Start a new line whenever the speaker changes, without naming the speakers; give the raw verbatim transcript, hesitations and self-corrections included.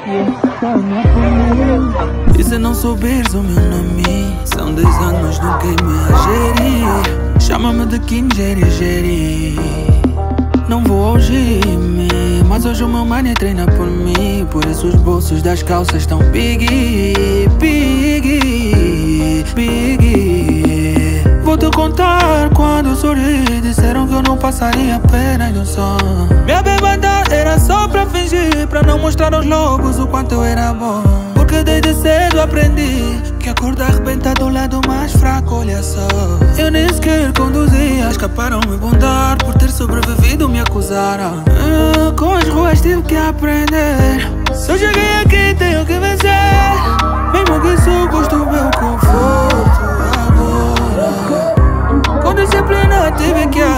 E se não souberes o meu nome, são dez anos no game a gerir. Chama-me de King Jerry Jerry. Não vou ao gym, mas hoje o meu money treina por mim. Por isso os bolsos das calças estão big, big, big. Vou-te contar quando eu sorri. Disseram que eu não passaria apenas de um som. Minha bebida era só pra fingir, pra não mostrar aos lobos o quanto eu era bom. Porque desde cedo aprendi que a cor da arrebenta do lado mais fraco, olha só. Eu nem sequer conduzia, escaparam-me bondar. Por ter sobrevivido me acusaram. ah, Com as ruas tive que aprender. Se eu cheguei aqui tenho que vencer. Mesmo que isso custe o meu conforto agora. Com disciplina tive que